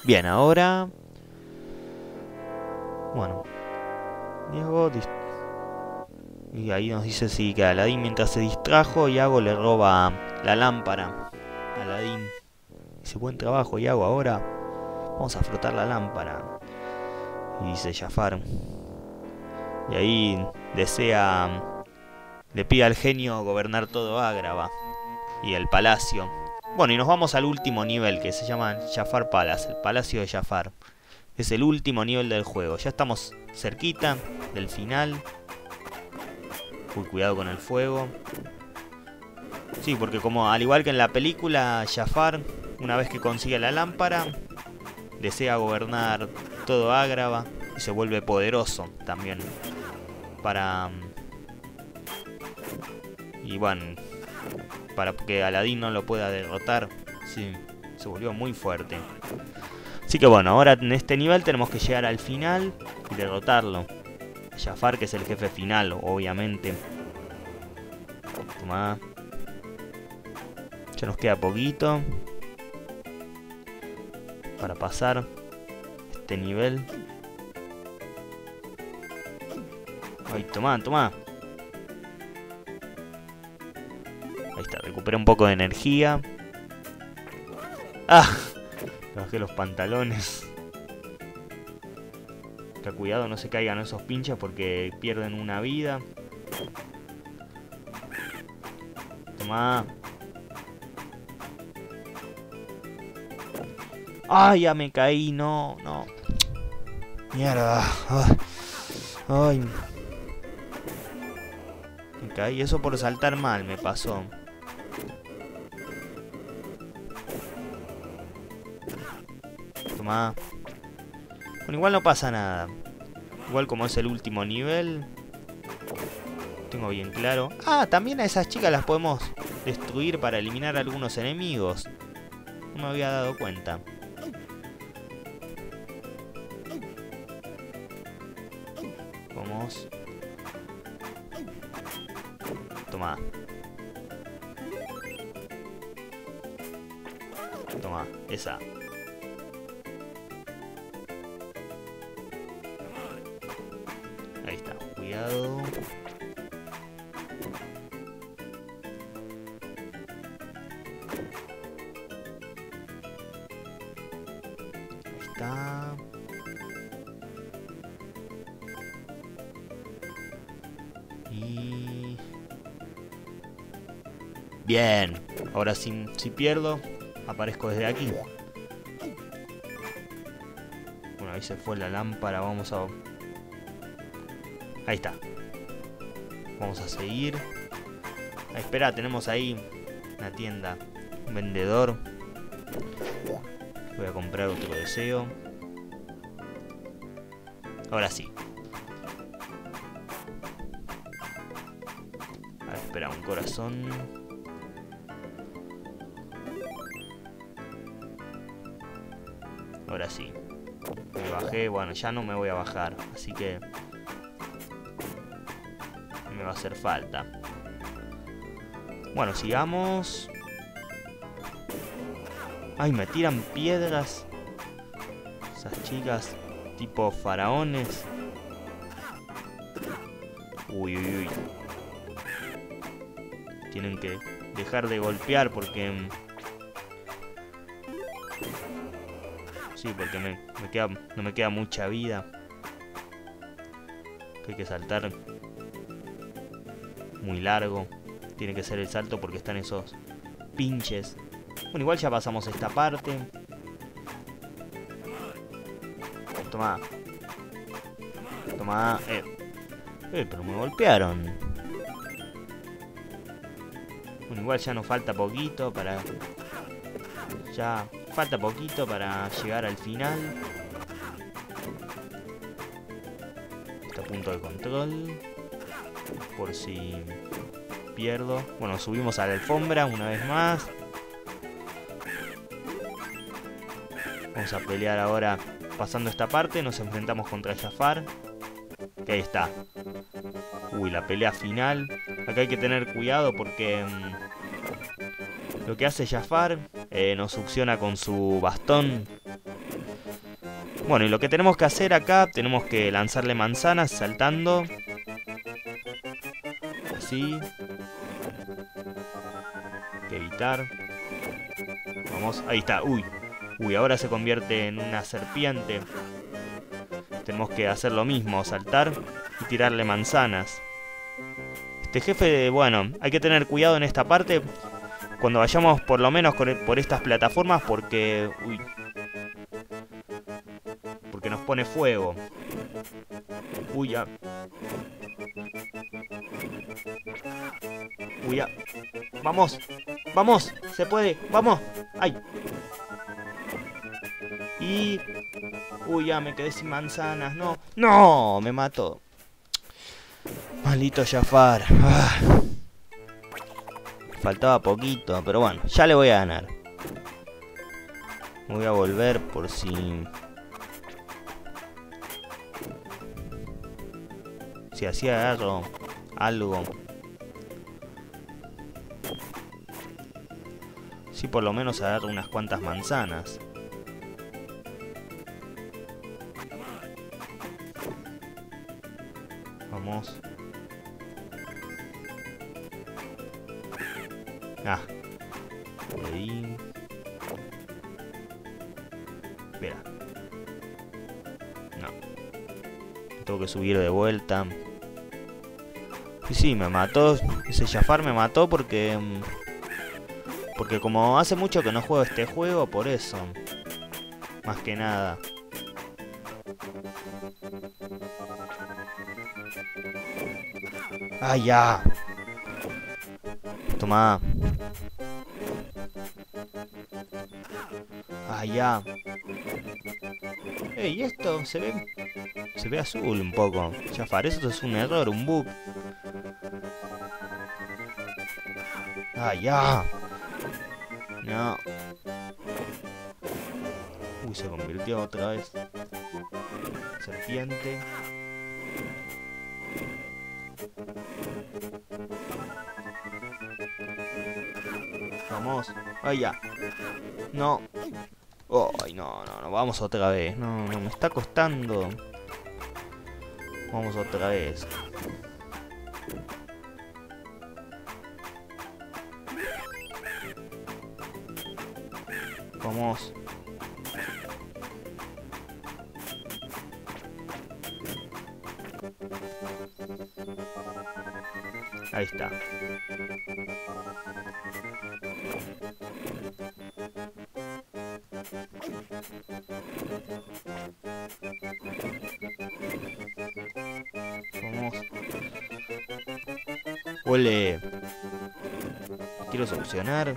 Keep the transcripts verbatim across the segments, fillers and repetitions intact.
Bien, ahora... Bueno, Diego... dis- Y ahí nos dice sí, que Aladín mientras se distrajo, Iago le roba la lámpara a Aladín. Dice, buen trabajo, Iago, ahora vamos a frotar la lámpara. Y dice Jafar. Y ahí desea... Le pide al genio gobernar todo Ágrava y el palacio. Bueno, y nos vamos al último nivel, que se llama Jafar Palace, el palacio de Jafar. Es el último nivel del juego. Ya estamos cerquita del final. Uy, cuidado con el fuego. Sí, porque como al igual que en la película, Jafar, una vez que consigue la lámpara, desea gobernar todo Ágrava y se vuelve poderoso también. Para... Y bueno, para que Aladín no lo pueda derrotar. Sí, se volvió muy fuerte. Así que bueno, ahora en este nivel tenemos que llegar al final y derrotarlo. Jafar, que es el jefe final, obviamente. Toma. Ya nos queda poquito para pasar este nivel. Ay, toma, toma. Ahí está, recuperé un poco de energía. ¡Ah! Me bajé los pantalones. Que cuidado no se caigan esos pinchos porque pierden una vida. Toma. ¡Ay, ya me caí! No, no. Mierda. Ay. Ay. Me caí. Eso por saltar mal me pasó. Toma. Bueno, igual no pasa nada. Igual como es el último nivel. Tengo bien claro. Ah, también a esas chicas las podemos destruir para eliminar a algunos enemigos. No me había dado cuenta. Vamos. Toma. Toma, esa. Ahí está, cuidado. Ahí está. Y... Bien. Ahora si, si pierdo, aparezco desde aquí. Bueno, ahí se fue la lámpara. Vamos a... Ahí está. Vamos a seguir. Ah, espera, tenemos ahí una tienda. Un vendedor. Voy a comprar otro deseo. Ahora sí. A ver, espera, un corazón. Ahora sí. Me bajé. Bueno, ya no me voy a bajar. Así que... me va a hacer falta. Bueno, sigamos. Ay, me tiran piedras. Esas chicas tipo faraones. Uy, uy, uy. Tienen que dejar de golpear porque... Sí, porque me, me queda, no me queda mucha vida. Que hay que saltar muy largo. Tiene que ser el salto porque están esos pinches. Bueno, igual ya pasamos esta parte. Toma. Toma. Eh. Eh, pero me golpearon. Bueno, igual ya nos falta poquito para... Ya falta poquito para llegar al final. Está a punto de control. Por si pierdo. Bueno, subimos a la alfombra una vez más. Vamos a pelear ahora. Pasando esta parte, nos enfrentamos contra Jafar. Que ahí está. Uy, la pelea final. Acá hay que tener cuidado porque... Mmm, lo que hace Jafar... Eh, nos succiona con su bastón. Bueno, y lo que tenemos que hacer acá, tenemos que lanzarle manzanas saltando. Así. Hay que evitar. Vamos, ahí está, uy. Uy, ahora se convierte en una serpiente. Tenemos que hacer lo mismo, saltar y tirarle manzanas. Este jefe, bueno, hay que tener cuidado en esta parte cuando vayamos por lo menos por estas plataformas porque... Uy. Porque nos pone fuego. Uy, ya. Uy, ya. Vamos, vamos, se puede, vamos. Ay. Y... Uy, ya me quedé sin manzanas, no. No, me mató. Maldito Jafar. Ah. Faltaba poquito, pero bueno, ya le voy a ganar. Voy a volver por si... Si así agarro algo. Si por lo menos agarro unas cuantas manzanas. Vamos. Ah. Ahí. Espera. No. Tengo que subir de vuelta. Y sí, me mató. Ese Jafar me mató porque... Porque como hace mucho que no juego este juego, por eso. Más que nada. ¡Ah, ya! Toma. ¡Ah, ya! ¡Ey! Esto se ve... Se ve azul un poco. Jafar, esto es un error, un bug. ¡Ah, ya! No. Uy, se convirtió otra vez. Serpiente. Vamos. ¡Ay, ya! No. ¡Ay, no, no, no! Vamos otra vez. No, no, me está costando. Vamos otra vez. Vamos. Ahí está. Vamos. Ole. Quiero solucionar.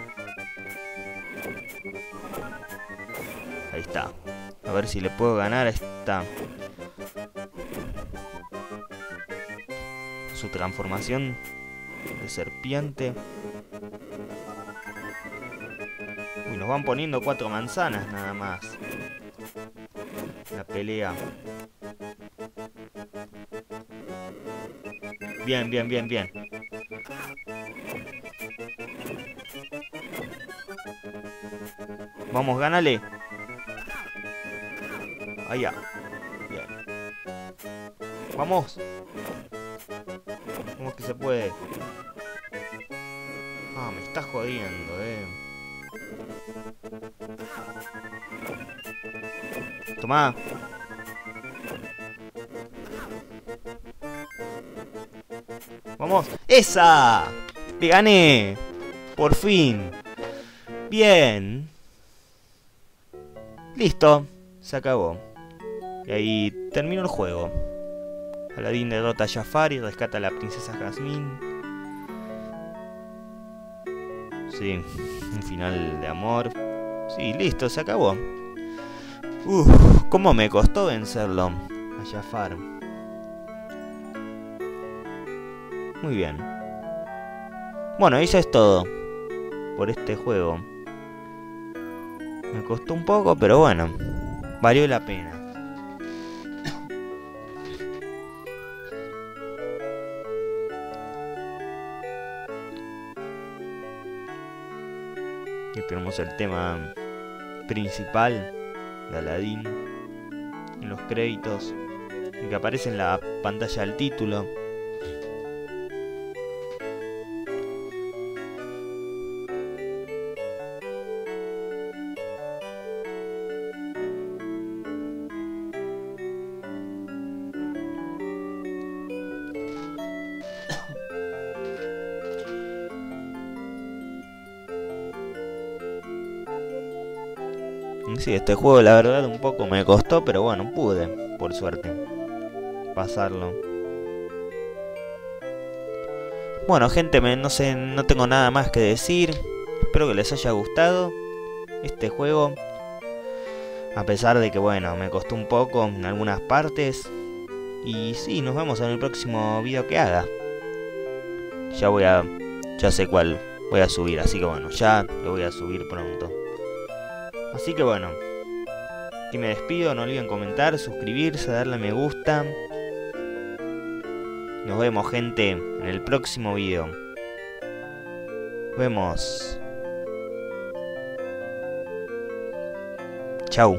Ahí está. A ver si le puedo ganar a esta... Su transformación de serpiente. Uy, nos van poniendo cuatro manzanas nada más. La pelea. Bien, bien, bien, bien. Vamos, gánale. Allá. Bien. Vamos. Vamos que se puede. Ah, me está jodiendo, eh. Tomá. Vamos. ¡Esa! ¡Le gané! Por fin. Bien. Listo. Se acabó. Y ahí terminó el juego. Aladín derrota a Jafar y rescata a la princesa Jasmine. Sí, un final de amor. Sí, listo, se acabó. Uff, cómo me costó vencerlo a Jafar. Muy bien. Bueno, eso es todo por este juego. Me costó un poco, pero bueno, valió la pena. Aquí tenemos el tema principal de Aladín. en los créditos, y que aparece en la pantalla del título. Sí, este juego la verdad un poco me costó, pero bueno, pude, por suerte, pasarlo. Bueno, gente, me, no sé, no tengo nada más que decir. Espero que les haya gustado este juego. A pesar de que, bueno, me costó un poco en algunas partes. Y sí, nos vemos en el próximo video que haga. Ya voy a... Ya sé cuál voy a subir, así que bueno, ya lo voy a subir pronto. Así que bueno, aquí me despido, no olviden comentar, suscribirse, darle a me gusta. Nos vemos, gente, en el próximo video. Nos vemos. Chau.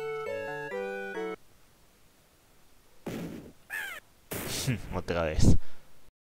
Otra vez.